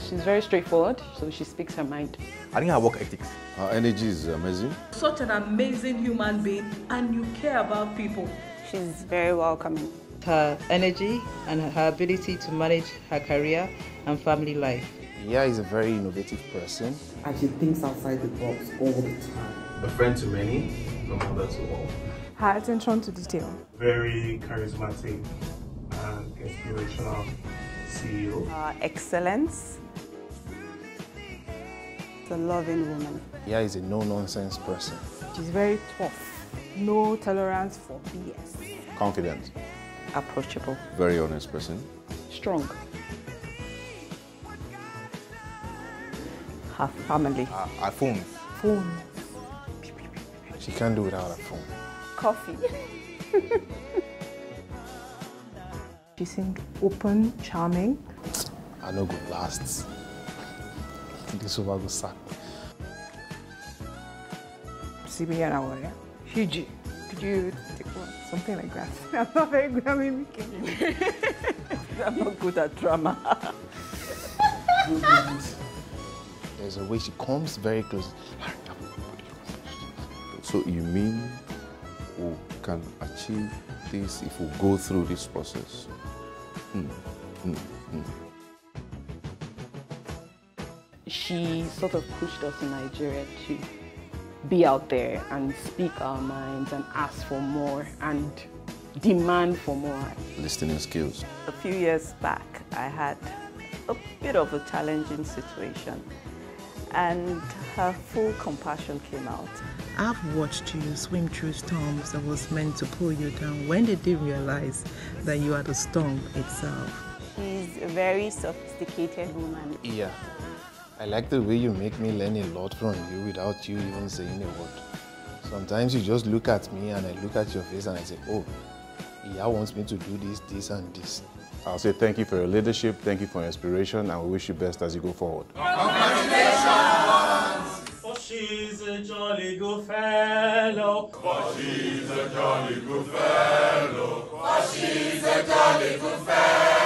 She's very straightforward, so she speaks her mind. I think her work ethics. Her energy is amazing. Such an amazing human being, and you care about people. She's very welcoming. Her energy and her ability to manage her career and family life. Iya is a very innovative person. And she thinks outside the box all the time. A friend to many, a mother to all. Her attention to detail. Very charismatic and inspirational CEO. Excellence. A loving woman. Iya is a no-nonsense person. She's very tough. No tolerance for BS. Confident. Approachable. Very honest person. Strong. Her family. Her phone. Phone. She can't do without her phone. Coffee. She seemed open, charming. I know good lasts. This over go sack. CBN Aware. Huge. Could you take one? Something like that. I'm not very good at mimicking. I'm not good at drama. There's a way she comes very close. So you mean we can achieve this if we go through this process? She sort of pushed us in Nigeria to be out there and speak our minds and ask for more and demand for more. Listening skills. A few years back, I had a bit of a challenging situation, and her full compassion came out. I've watched you swim through storms that was meant to pull you down when they didn't realize that you are the storm itself. She's a very sophisticated woman. Iya, I like the way you make me learn a lot from you without you even saying a word. Sometimes you just look at me and I look at your face and I say, oh, Iya wants me to do this, this and this. I'll say thank you for your leadership, thank you for your inspiration, and we wish you best as you go forward. Congratulations! For she's a jolly good fellow. For she's a jolly good fellow. For she's a jolly good fellow.